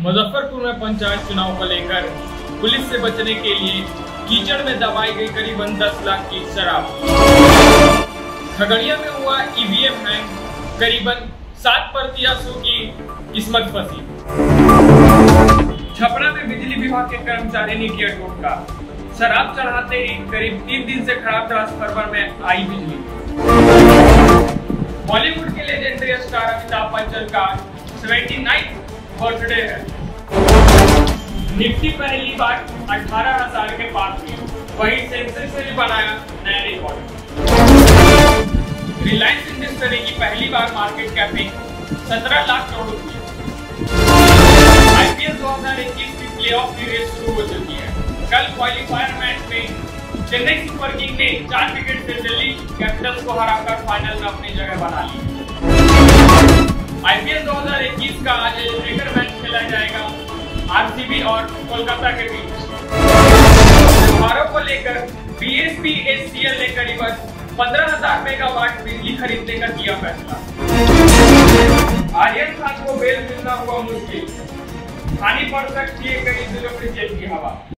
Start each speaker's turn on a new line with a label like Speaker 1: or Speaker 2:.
Speaker 1: मुजफ्फरपुर में पंचायत चुनाव को लेकर पुलिस से बचने के लिए कीचड़ में दबाई गई करीबन 10 लाख की शराब। खगड़िया में हुआ ईवीएम हैंग, करीबन 7 प्रत्याशियों की किस्मत फंसी। छपरा में बिजली विभाग के कर्मचारी ने किया टोटका, शराब चढ़ाते ही करीब 3 दिन से खराब ट्रांसफार्मर में आई बिजली। बॉलीवुड के लेजेंडरी स्टार अमिताभ बच्चन का 79th बर्थडे है। निफ्टी पहली बार 18,000 के पास हुई, वहीं सेंसेक्स ने भी बनाया नया रिकॉर्ड। रिलायंस इंडस्ट्री की पहली बार मार्केट कैपिंग 17 लाख करोड़ हुई। आईपीएल 2021 की प्लेऑफ की रेस शुरू हो चुकी है। कल क्वालिफायर मैच में चेन्नई सुपर किंग ने 4 विकेट से दिल्ली कैपिटल्स को हराकर फाइनल में अपनी जगह बना ली। आईपीएल 2021 का आज क्रिकेट मैच खेला जाएगा आरसीबी और कोलकाता के बीच। त्योहारों को लेकर बीएसपीएससीएल ने करीबन 15,000 मेगावाट बिजली खरीदने का किया फैसला। आर्यन खान को बेल मिलना हुआ मुश्किल, खानी पड़ सकती है कई जिलों में जेल की हवा।